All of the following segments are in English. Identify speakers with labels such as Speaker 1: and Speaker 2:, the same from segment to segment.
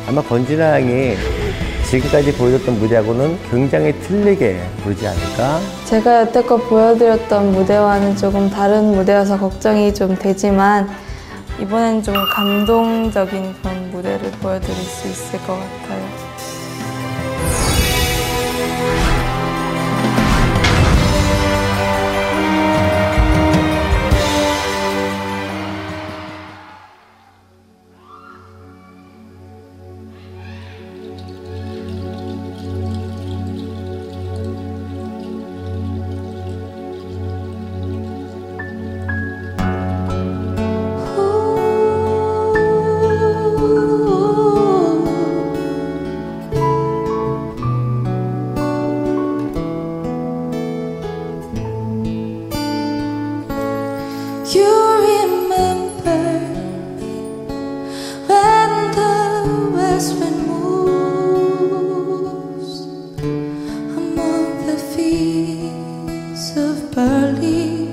Speaker 1: 아마 권진아 양이 지금까지 보여줬던 무대하고는 굉장히 틀리게 부르지 않을까?
Speaker 2: 제가 여태껏 보여드렸던 무대와는 조금 다른 무대여서 걱정이 좀 되지만 이번엔 좀 감동적인 그런 무대를 보여드릴 수 있을 것 같아요.
Speaker 3: You remember when the west wind moves among the fields of barley.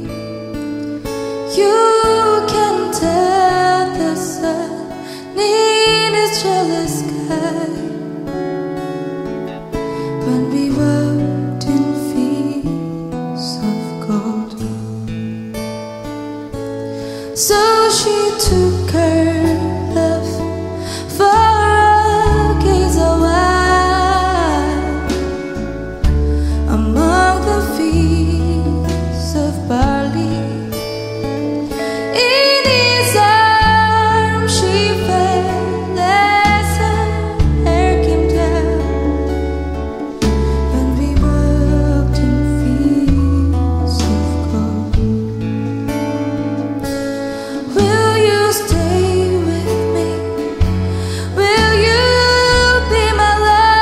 Speaker 3: You can tell the sun in its jealous sky when we walked in fields of gold. So she took her love for a gaze a while among the fields of barley. In his arms she fell as her hair came down when we walked in fields of gold. Will you stay with me? Will you be my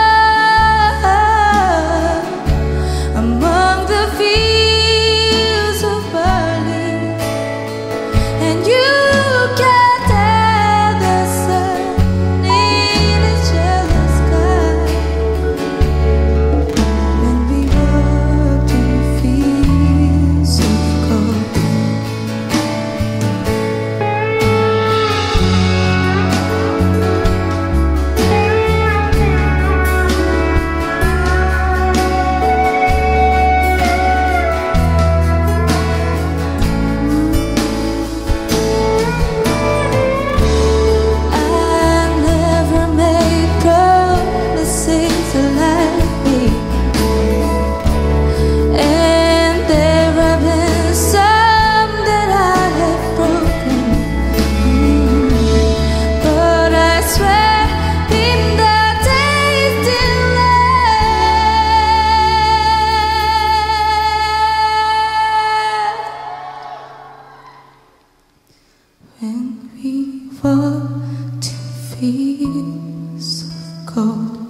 Speaker 3: love among the fields of barley? And you can tell the sun in its jealous sky when we walked in fields of gold. I never made promises to like me, and there have been some that I have broken. But I swear in the tasting light when we walked in fields of gold.